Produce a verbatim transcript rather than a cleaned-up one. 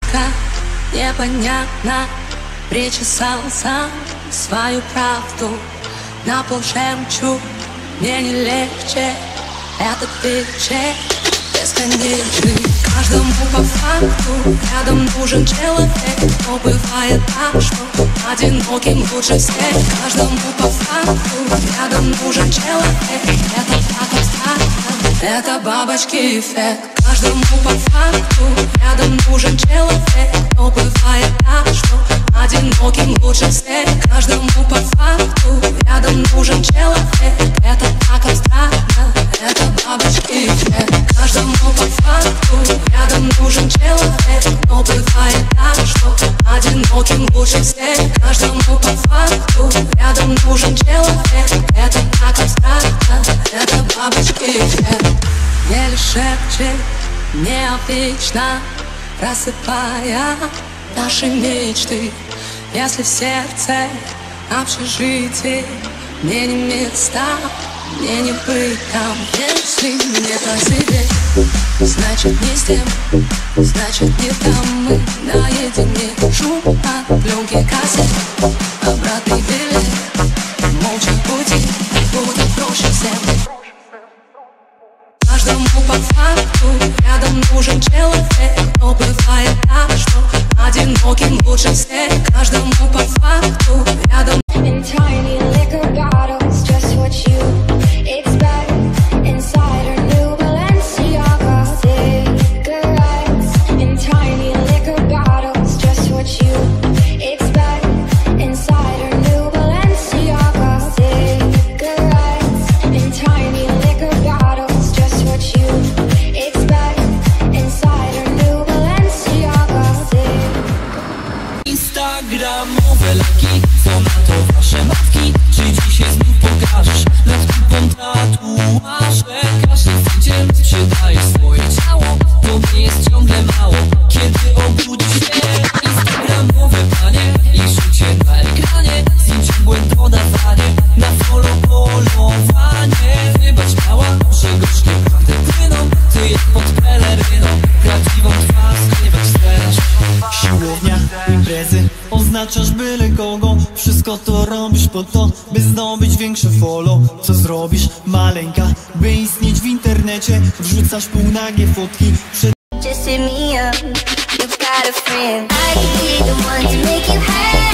Как непонятно причесал сам свою правду. На пол жемчуг, мне не легче этот вечер бесконечный. Каждому по факту рядом нужен человек, но бывает так, что одиноким лучше всех. Каждому по факту рядом нужен человек, это так абстрактно, это бабочки эффект. Каждому по факту рядом нужен человек, но бывает так, что одиноким лучше всех. Каждому по факту рядом нужен человек, это так абстрактно, это бабочки эффект. Каждому по факту рядом нужен человек, но бывает так, что одиноким лучше всех. Каждому по факту рядом нужен человек, это так абстрактно, это бабочки эффект. Еле шепчет необычно, рассыпая наши мечты. Если в сердце общежитие, мне не места, мне не быть там. Если не по себе, значит не с тем, значит не там. Мы наедине, шум от пленки кассет, обратный билет, молча пути, будет проще всем. Каждому по факту рядом нужен человек, но бывает так, что одиноким лучше всех. Каждому по факту рядом. In tiny liquor bottles, just what you expect. Inside her new Balenciaga cigarettes. In tiny liquor bottles, just what you expect. Inside her new Balenciaga cigarettes. In tiny liquor bottles, just what you expect. Inside her new Balenciaga cigarettes. Instagramowe laki, co na to wasze matki? Czy dzisiaj znów pokażesz nad kupą tatuaże? Każdy tydzień sprzedajesz swoje ciało, to nie jest ciągle mało. Kiedy obudzisz się, instagramowe panie i życie na ekranie, z nim ciągłe dodawanie, na follow polowanie. Wybacz mała, że gorzkie prawdy płyną, ty jak pod peleryną, prawdziwą twarz skrywać chcesz. Siłownia, imprezy, oznaczasz byle kogo. Wszystko to robisz po to, by zdobyć większe follow. Co zrobisz, maleńka, by istnieć w internecie? Wrzucasz półnagie fotki przed... Just hit me up, you got a friend. I can be the one to make you happy.